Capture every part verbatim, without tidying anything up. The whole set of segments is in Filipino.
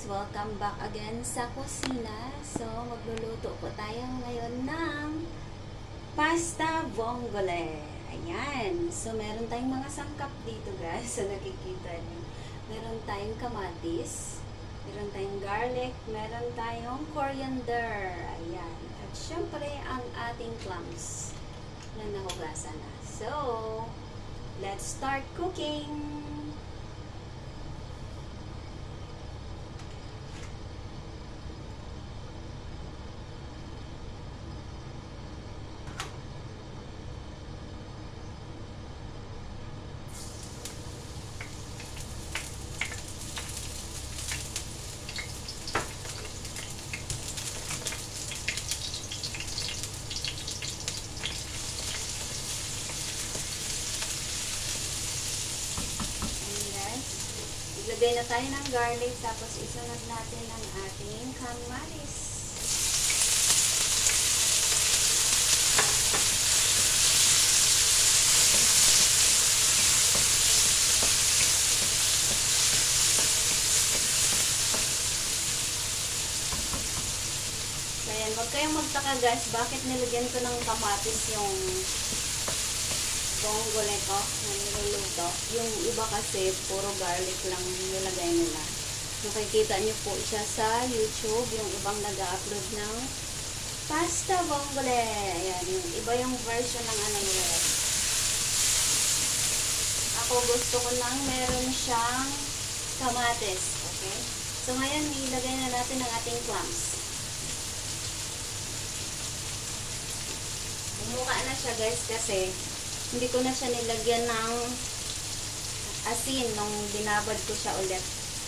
Welcome back again sa kusina. So, magluluto po tayo ngayon ng pasta vongole. Ayan. So, meron tayong mga sangkap dito, guys. So, nakikita niyo. Meron tayong kamatis, meron tayong garlic, meron tayong coriander. Ayan. At syempre, ang ating clams na nahugasan na. So, let's start cooking! Lagay na tayo ng garlic, tapos isunod natin ang ating kamatis. Ayan, wag kayong magtaka guys, bakit nilagyan ko ng kamatis yung vongole ko na niluluto. Yung iba kasi, puro garlic lang nilagay nila. Nakikita niyo po siya sa YouTube, yung ibang nag-upload ng pasta vongole. Ayan, yung iba yung version ng ano nila. Ako gusto ko nang meron siyang kamatis. Okay? So, ngayon, ilagay na natin ang ating clams. Bumuka na siya guys kasi hindi ko na siya nilagyan ng asin nung binabad ko siya ulit.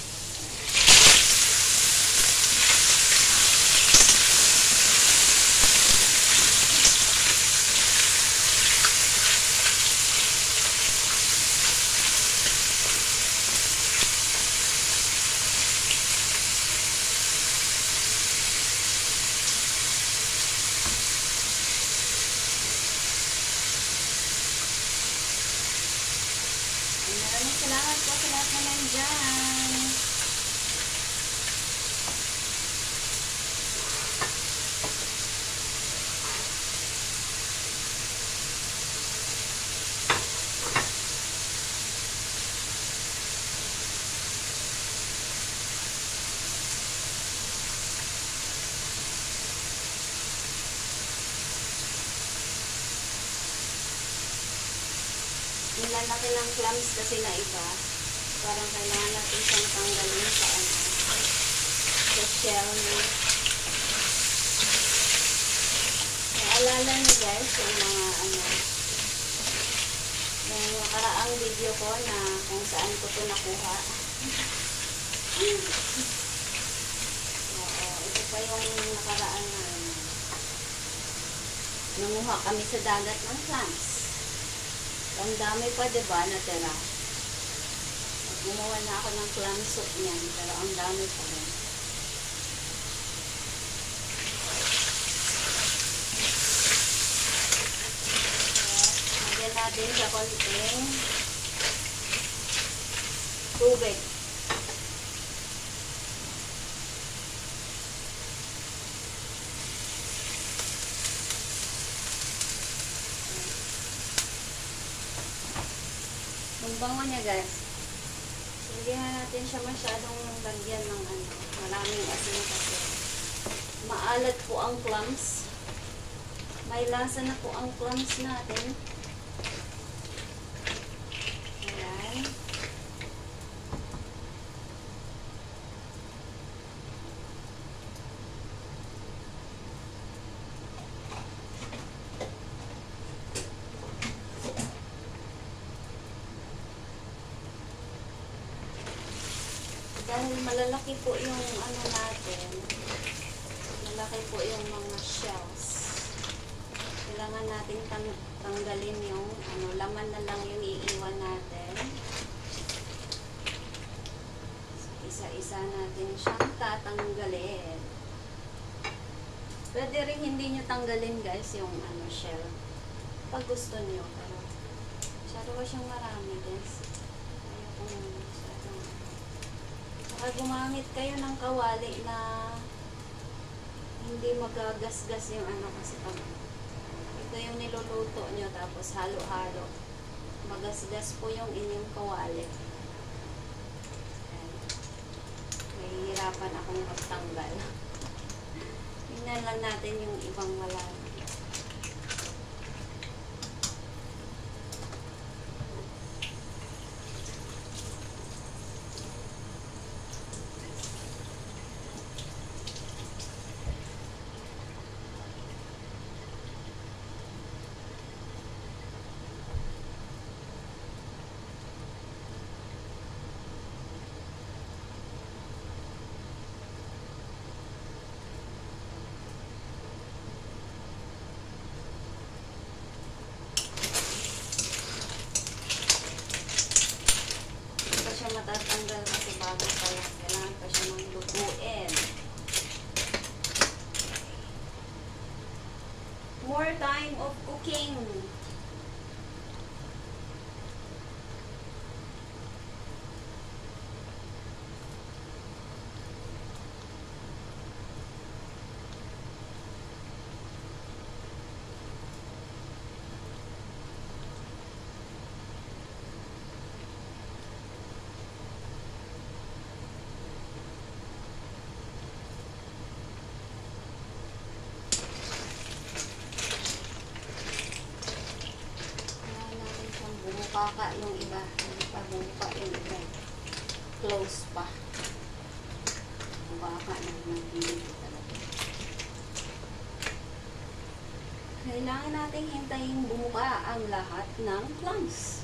Maraming salamat po sa lahat na nandyan. Nilalaki ng clams kasi na iba. Parang kailangan natin siyang tanggalin sa ano, sa shell niya. Naalala niyo guys, yung mga ano, yung nakaraang video ko na kung saan ko ito nakuha. Oo, ito pa yung nakaraan na ano. Nanguha kami sa dagat ng clams. Ang dami pa, diba, natira. Gumawa na ako ng clam soup niyan, pero ang dami pa rin. So, lagyan natin sa konting tubig. Ang bango niya guys. Hindi na natin siya masyadong lagyan ng ano, maraming asin kasi maalat po ang clams. May lasa na po ang clams natin. Ayan. Dahil malalaki po yung ano natin, malaki po yung mga shells. Kailangan natin tang tanggalin yung ano, laman na lang yung iiwan natin. So, isa-isa natin siyang tatanggalin. Pwede rin hindi nyo tanggalin guys yung ano, shell. Pag gusto nyo. Pero, masyado ba siyang marami guys? Ayaw kong masyadong Baka gumamit kayo ng kawali na hindi magagasgas yung ano, kasi pag ito yung niluluto nyo tapos halo-halo, magasgas po yung inyong kawali. Hirapan akong magtanggal. Tingnan lang natin yung ibang malalim. Matatanggal kasi bago pa lang. Kailangan pa siya ng lutuin. More time of cooking. Bumukaka yung iba. Hindi pa bumuka yung iba. Close pa. Bumukaka na hindi talaga. Kailangan natin hintayin bumuka ang lahat ng plants.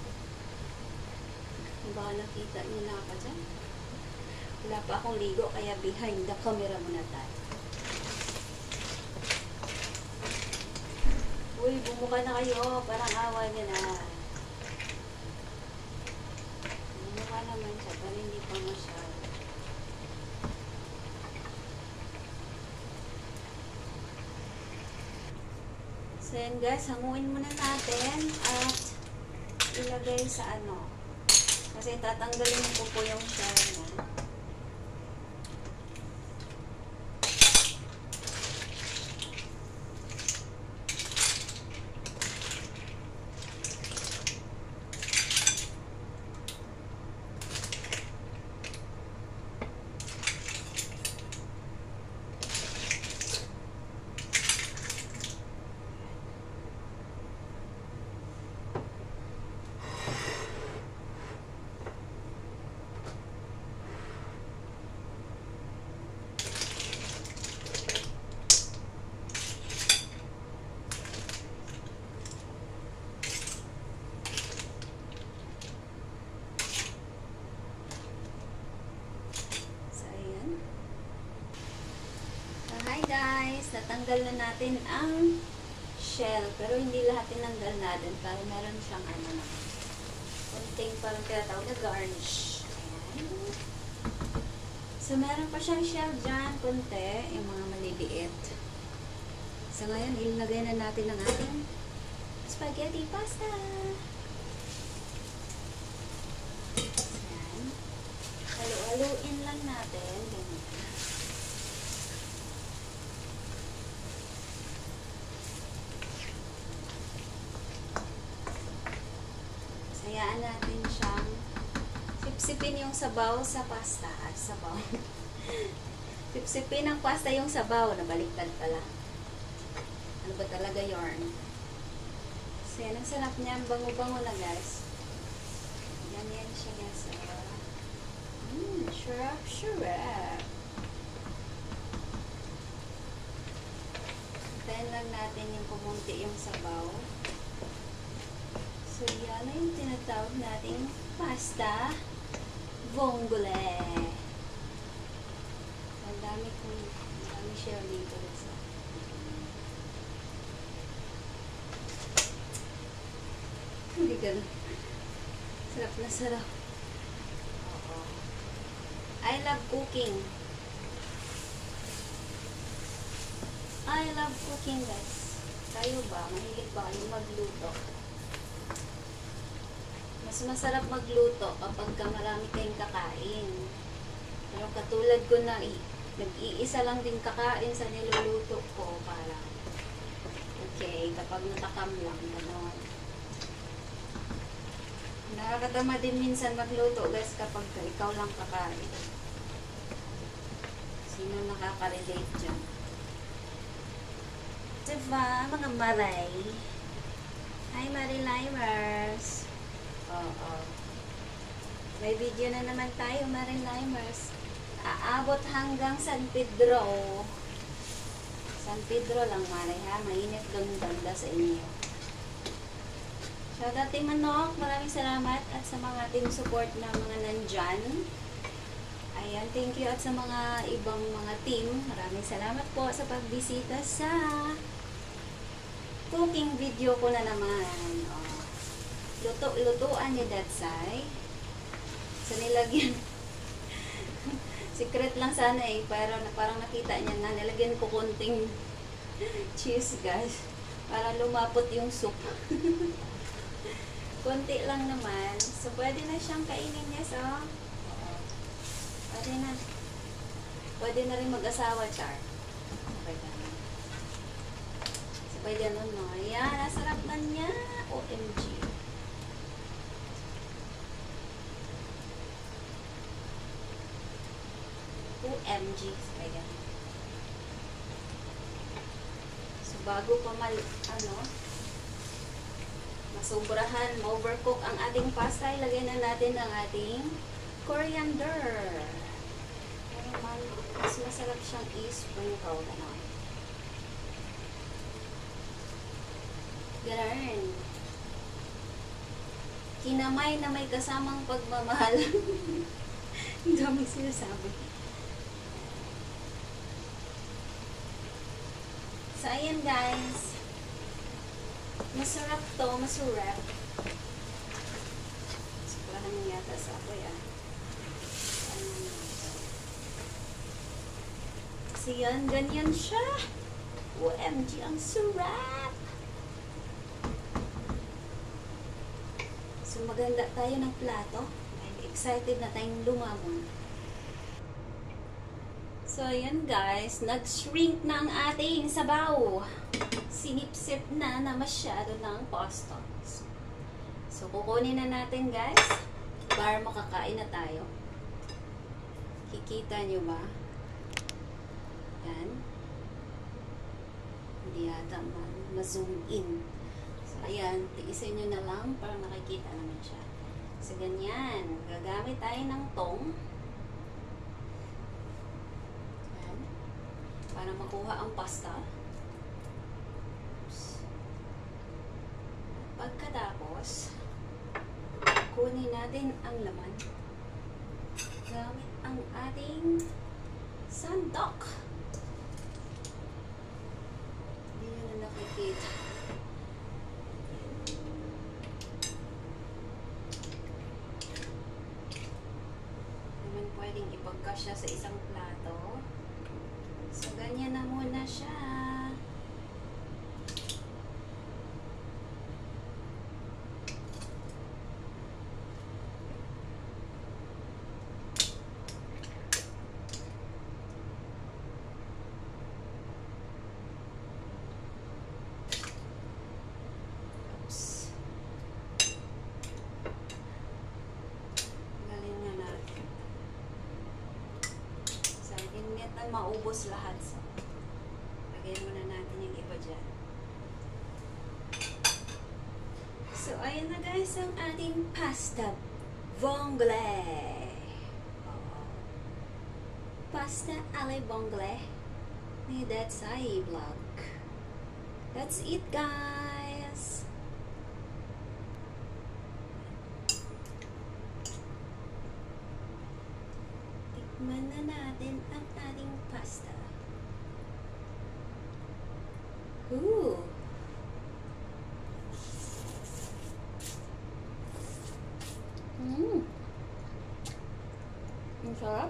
Baka nakita niyo na ako dyan. Wala pa akong ligo kaya behind the camera muna tayo. Uy, bumuka na kayo. Parang awa niya na. Naman siya, pero hindi pa masyado. So yan guys, hanguin muna natin at ilagay sa ano. Kasi tatanggalin ko po yung shell na. Guys, natanggal na natin ang shell, pero hindi lahat tinanggal natin para meron siyang ano na konting parang tinatawag na garnish. Ayan. So meron pa siyang shell dyan, konti, yung mga maliliit. So ngayon, ilagay na natin ang ating spaghetti pasta. Ayan. Halu-haluin lang natin. Ganyan. Hayaan natin siyang sipsipin yung sabaw sa pasta. At sabaw. Sipsipin ang pasta yung sabaw. Nabaliktad pala. Ano ba talaga yarn? So yan, ang sarap niya. Bango-bango na guys. Yan yan siya guys. Mmm, sharap, sharap. Hintayin lang natin yung kumunti yung sabaw. So, yan na yung tinatawag nating pasta vongole. Ang dami kong, ang dami shell dito. Hindi ka na. Sarap na sarap. I love cooking. I love cooking guys. Kayo ba? Mahilig ba kayong magluto? Mas masarap magluto kapag ka marami kayong kakain. katulad ko na nag-iisa lang din kakain sa niluluto ko para okay, kapag natakam lang, gano'n. Nakakatama din minsan magluto guys kapag ikaw lang kakain. Sino nakaka-relate dyan? Diba, mga maray? Hi, Marilimers! Oo. May video na naman tayo, Marilimers. Aabot hanggang San Pedro. San Pedro lang, Maray, ha? Mainit doon banda sa inyo. Shout out Team Manok, maraming salamat at sa mga team support na mga nandyan. Ayan, thank you at sa mga ibang mga team. Maraming salamat po sa pagbisita sa cooking video ko na naman. Oh. Luto, lutuan ni Dadsai. So, nilagyan. Secret lang sana eh. Pero parang nakita niya na nilagyan ko konting cheese, guys. Para lumapot yung soup. Konti lang naman. So, pwede na siyang kainin niya. So, pwede na. Pwede na rin mag-asawa, Char. Okay na. So, pwede nun, no? Ayan, nasarap na niya. O M G. O M G. Pwede. So, bago pa mal, ano, masobrahan, ma-overcook ang ating pasta, ilagay na natin ang ating coriander. Naman, mas masarap siyang i-sprinkle. Ganon. Ganon. Kinamay na may kasamang pagmamahal. Ang daming sinasabi. So, ayan guys. Masarap to, masarap. Sobrahan ng yata sa ako yan. Kasi yan, ganyan siya. O M G, ang sarap! So, maganda tayo ng plato. I'm excited na tayong lumamon. So, ayan guys, nag-shrink na ang ating sabaw. Sinipsip na na masyado ng pasta. So, kukunin na natin guys para makakain na tayo. Kikita nyo ba? Yan. Hindi yata ma-zoom in. So, ayan, tiisin nyo na lang para makikita naman siya. So, ganyan. Gagamit tayo ng tong. Yan. Para makuha ang pasta. Pagkatapos, kunin natin ang laman gamit ang ating sandok. Hindi nyo na nakikita. Naman pwedeng ipagkasya sa isang plato. So, ganyan na muna siya. Maubos lahat. So, lagyan muna natin yung iba dyan. So, ayan na guys ang ating pasta vongole. Oh. Pasta alle vongole ni Dadsai Vlog. That's it guys. Tikman na natin ang ating pasta. Ooh. Mmm. Ang sarap.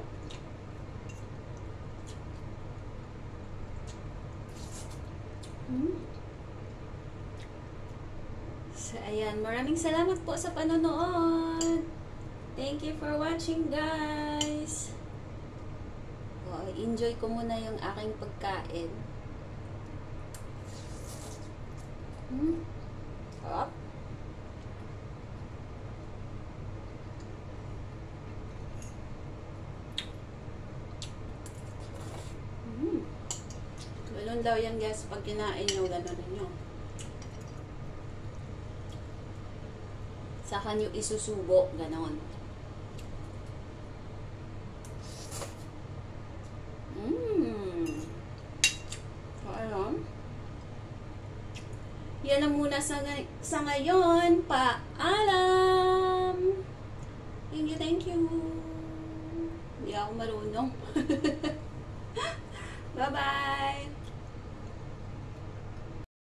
Mmm. So, ayan. Maraming salamat po sa panonood. Thank you for watching, guys. enjoy ko muna yung aking pagkain. Hmm. Sarap. Hmm. Ganun daw yan guys, pag kinain nyo, ganun nyo. Saka nyo isusubo, ganun. Mmm. So, ayun. Yan na muna sa, sa ngayon. Paalam! Thank you, thank you. Hindi ako marunong. Bye-bye!